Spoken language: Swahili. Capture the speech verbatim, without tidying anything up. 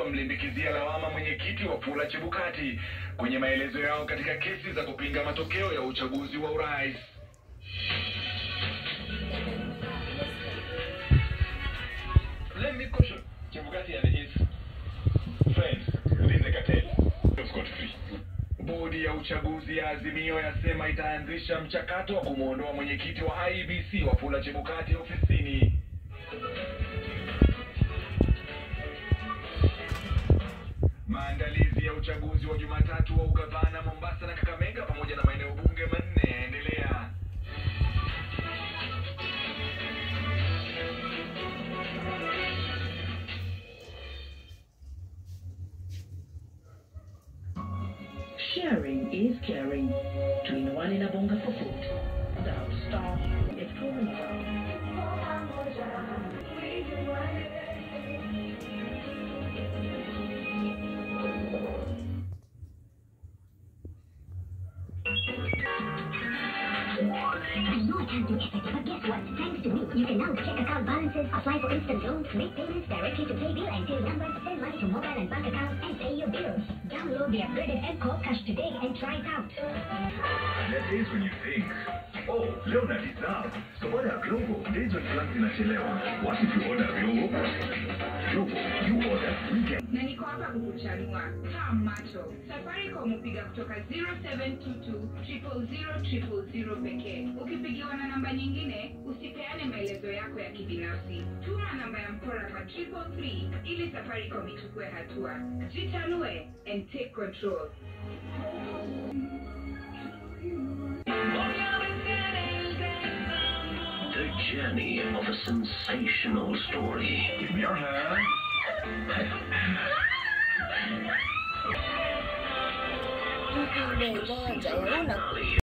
wamlimbikizia lawama mwenyekiti Wafula Chebukati kwenye maelezo yao katika kesi za kupinga matokeo ya uchaguzi wa urais. Let me caution Chebukati and his friends within the cartel. Bodi ya uchaguzi ya Azimio yasema itaanzisha mchakato wa kumuondoa mwenyekiti wa I E B C Wafula Chebukati ofisini. Maandalizi ya uchaguzi wa Jumatatu wa ugavana Mombasa na Kakamega pamoja na maeneo bunge manne yaendelea. Sharing is caring. Twin one in a bonga for food. Without star, it's proven I know it can be epic, but guess what? Thanks to me, you can now check account balances, apply for instant loans, make payments directly to Paybill and Pay numbers, send money to mobile and bank accounts, and pay your bills. Download the upgraded M Corp Cash today and try it out. There are days when you think, oh, Leonard is up. So order Glovo. Days when plans inachelewa. What if you order Glovo? Glovo, you order weekend. Na niko hapa kukuchanua kama macho. Safaricom upiga kutoka zero seven two two zero zero zero zero pekee. Ukipigiwa na namba nyingine, usipeane maelezo yako ya kibinafsi. Tuma namba ya mpora kwa triple three ili Safaricom ichukue hatua. Jitanue and take control. The journey of a sensational story. Give me your hand. Để cho trẻ nó